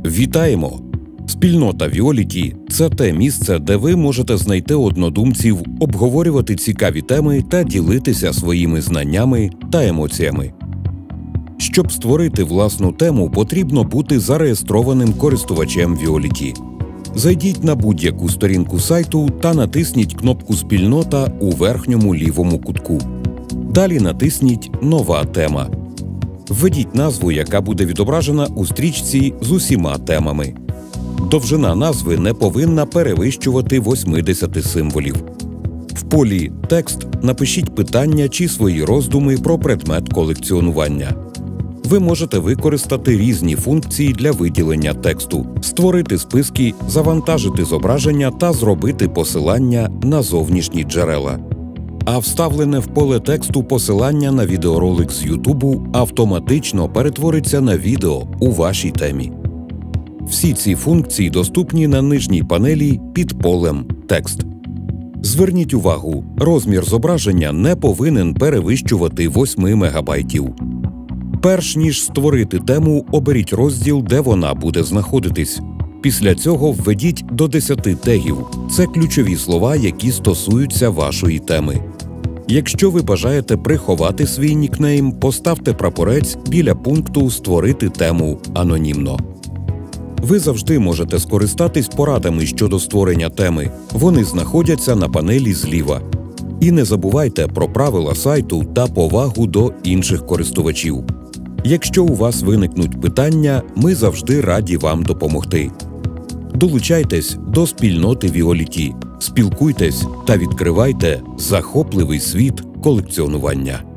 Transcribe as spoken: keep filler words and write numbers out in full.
Вітаємо! Спільнота Віоліті – це те місце, де ви можете знайти однодумців, обговорювати цікаві теми та ділитися своїми знаннями та емоціями. Щоб створити власну тему, потрібно бути зареєстрованим користувачем Віоліті. Зайдіть на будь-яку сторінку сайту та натисніть кнопку «Спільнота» у верхньому лівому кутку. Далі натисніть «Нова тема». Введіть назву, яка буде відображена у стрічці з усіма темами. Довжина назви не повинна перевищувати вісімдесят символів. В полі «Текст» напишіть питання чи свої роздуми про предмет колекціонування. Ви можете використати різні функції для виділення тексту, створити списки, завантажити зображення та зробити посилання на зовнішні джерела. А вставлене в поле тексту посилання на відеоролик з Ютубу автоматично перетвориться на відео у вашій темі. Всі ці функції доступні на нижній панелі під полем «Текст». Зверніть увагу, розмір зображення не повинен перевищувати вісім мегабайтів. Перш ніж створити тему, оберіть розділ, де вона буде знаходитись. Після цього введіть до десяти тегів – це ключові слова, які стосуються вашої теми. Якщо ви бажаєте приховати свій нікнейм, поставте прапорець біля пункту «Створити тему анонімно». Ви завжди можете скористатись порадами щодо створення теми. Вони знаходяться на панелі зліва. І не забувайте про правила сайту та повагу до інших користувачів. Якщо у вас виникнуть питання, ми завжди раді вам допомогти. Долучайтесь до спільноти Віоліті, спілкуйтесь та відкривайте захопливий світ колекціонування.